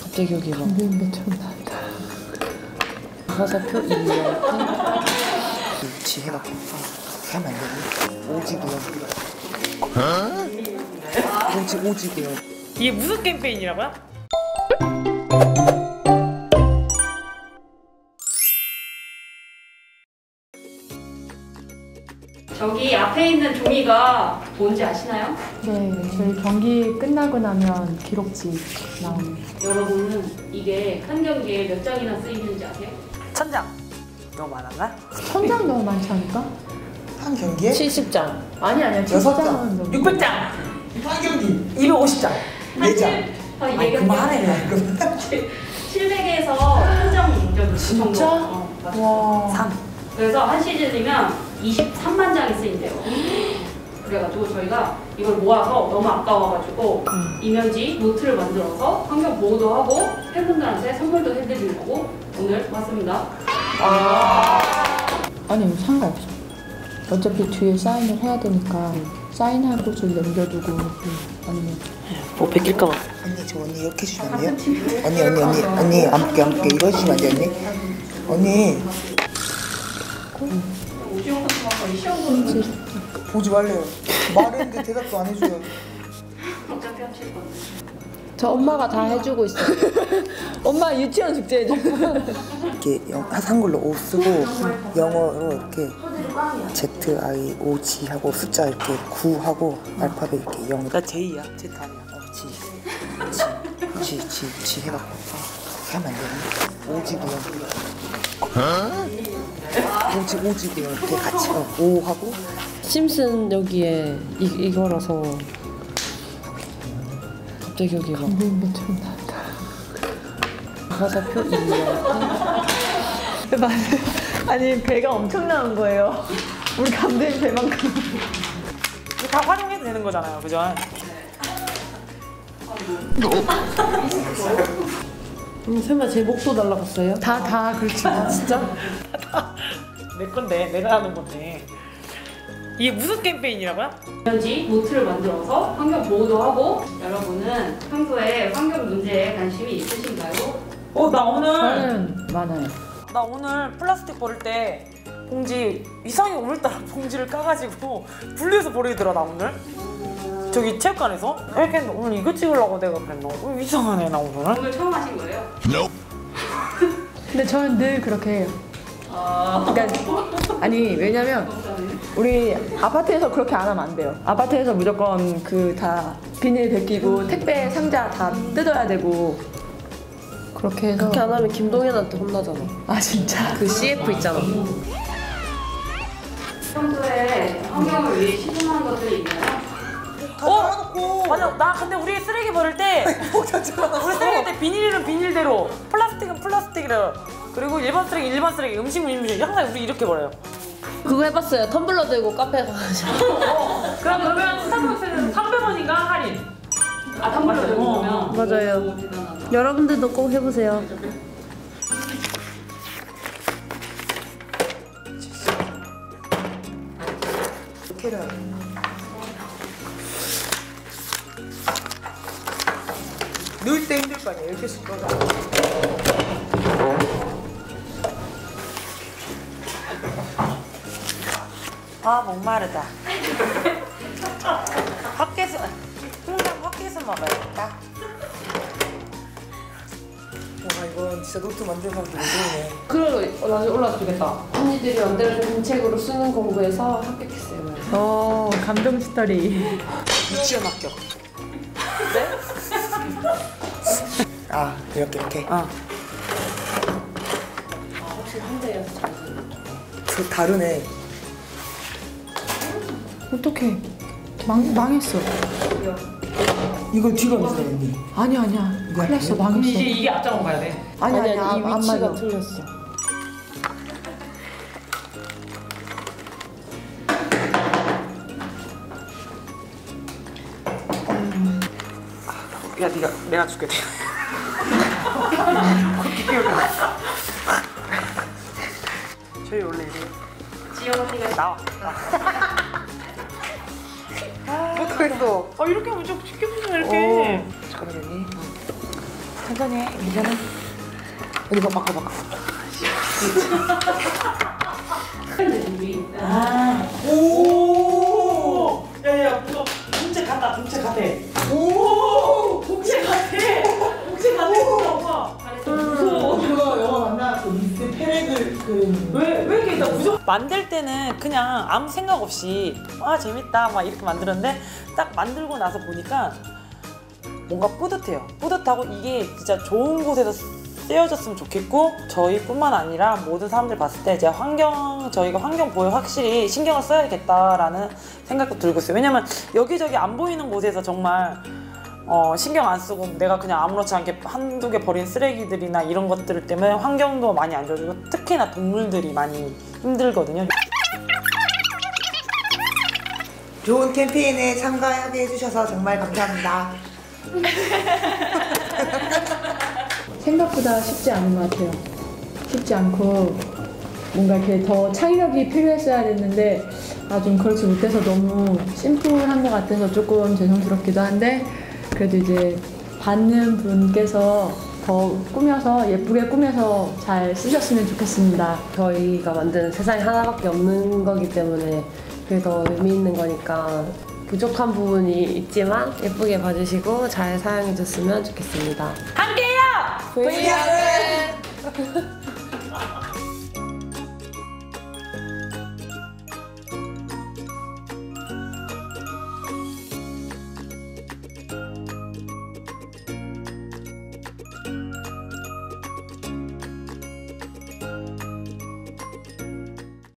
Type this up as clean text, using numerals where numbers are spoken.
갑자기 여기 막 감비인배처럼 나왔다. 화살표 인력 지 해갖고 하면 안 되니? 오지구요. 오지구요. 이게 무슨 캠페인이라고요? 저기 앞에 있는 종이가 뭔지 아시나요? 네, 저희 경기 끝나고 나면 기록지 나오는. 여러분은 이게 한 경기에 몇 장이나 쓰이는지 아세요? 1000장. 너무 많았나? 1000장 너무 많지 않을까? 한 경기에? 70장. 아니야. 6장. 600장. 한 경기. 250장. 4장. 아니 그만해. 700에서 1000장 정도. 진짜? 와. 3. 그래서 한 시즌이면 23만 장이 쓰인대요. 그래가지고 저희가 이걸 모아서 너무 아까워가지고 이면지 노트를 만들어서 환경 보호도 하고 팬분들한테 선물도 해드리려고 오늘 왔습니다. 아니 상관없어. 어차피 뒤에 사인을 해야 되니까 사인할 곳을 남겨두고 아니면 뭐 베낄까봐. 언니 저 언니 이렇게 해주시면 안 돼요? 언니 안 볼게 이거 해주시면 안 돼요 언니? 오징어 같은 거 거의 시험 보는 거 보지 말래요. 말했는데 대답도 안 해줘요. 어차피 합칠 건데. 저 엄마가 다 해주고 있어. 엄마 유치원 숙제 해줘. 이렇게 한글로 O 쓰고 영어로 이렇게 Z-I-O-G 하고 숫자 이렇게 9 하고 알파벳 이렇게 0. 나 J야. Z 아니야. 지 해갖고 하면 안 되니? 오지구요. 오지구요. 이렇게 같이 O 하고 심슨 여기에 이거라서 갑자기 여기 막 감비인배처럼 나왔다. 화살표 인력 아니 배가 엄청 나온 거예요. 우리 감비인 배만큼. 이거 다 활용해도 되는 거잖아요. 그죠? 설마 제 목도 날라갔어요? 다 그렇지. 진짜? 내 건데 내가 하는 건데. 이게 무슨 캠페인이라고요? 이면지 노트를 만들어서 환경 보호도 하고 여러분은 평소에 환경 문제에 관심이 있으신가요? 나 오늘 저는 많아요. 나 오늘 플라스틱 버릴 때 봉지 이상하게 오늘따라 봉지를 까가지고 분리해서 버리더라 나 오늘. 저기 체육관에서 이렇게 했는데 오늘 이거 찍으려고 내가 그랬나? 이상하네 나 오늘. 오늘 처음 하신 거예요? 근데 저는 늘 그렇게 해요. 그러니까 아니 왜냐면 우리 아파트에서 그렇게 안 하면 안 돼요. 아파트에서 무조건 그 다 비닐 벗기고 택배 상자 다 뜯어야 되고 그렇게 해서. 그렇게 안 하면 김동현한테 혼나잖아. 아 진짜? 그 CF 있잖아. 평소에 환경을 위해 시도하는 것들이 있나요? 맞아. 나 근데 우리 쓰레기 버릴 때 우리 쓰레기 버릴 때 비닐은 비닐대로 플라스틱은 플라스틱이래요. 그리고 일반 쓰레기 음식은 항상 우리 이렇게 버려요. 그거 해봤어요. 텀블러 들고 카페 가가지고. 그러면 스타벅스는 300원인가 할인. 아, 텀블러 들고 오면? 맞아요. 여러분들도 꼭 해보세요. 계란. 넣을 때 힘들 거 아니에요? 이렇게 쓸 거다. 아 목마르다. 밖에서 항상 밖에서 먹어야겠다. 와 이건 진짜 노트 만드는 사람들 무서우네. 그리고 나중에 올라주겠다. 언니들이 만들어준 공책으로 쓰는 공부에서 합격했어요. 감동 스토리. 유치원 합격. 네? 아 이렇게. 혹시 한대여서 잘 그 다르네. 어떡해. 망했어. 이거 뒤가 무슨 언니? 아니야. 큰일 났어. 망했어. 이게 앞장으로 가야 돼. 아니야. 이 안 위치가 맞아. 틀렸어. 야 내가 줄게. 저희 원래 이래. 지영 언니가 나와. 못하겠어. 이렇게 하면 좀 쉽게 보시면 이렇게. 잠깐만요 언니. 천천히 해. 괜찮아. 어디 봐, 바꿔. 오! 야야, 그거 동체 같다. 오! 동체 같아, 오빠. 그거 영화 만나 그 미스 페레글 그 왜 이렇게 나 무조건 만들 때는 그냥 아무 생각 없이 재밌다 막 이렇게 만들었는데 딱 만들고 나서 보니까 뭔가 뿌듯하고 이게 진짜 좋은 곳에서 쓰여졌으면 좋겠고 저희뿐만 아니라 모든 사람들 봤을 때 이제 저희가 환경 보호에 확실히 신경을 써야겠다라는 생각도 들고 있어요. 왜냐면 여기저기 안 보이는 곳에서 정말 신경 안 쓰고 내가 그냥 아무렇지 않게 한두 개 버린 쓰레기들이나 이런 것들 때문에 환경도 많이 안 좋아지고 특히나 동물들이 많이 힘들거든요. 좋은 캠페인에 참가하게 해주셔서 정말 감사합니다. 생각보다 쉽지 않은 것 같아요. 쉽지 않고 뭔가 이렇게 더 창의력이 필요했어야 됐는데 좀 그렇지 못해서 너무 심플한 것 같아서 조금 죄송스럽기도 한데 그래도 이제 받는 분께서 더 예쁘게 꾸며서 잘 쓰셨으면 좋겠습니다. 저희가 만드는 세상에 하나밖에 없는 거기 때문에 그게 더 의미 있는 거니까 부족한 부분이 있지만 예쁘게 봐주시고 잘 사용해줬으면 좋겠습니다. 함께해요! VR은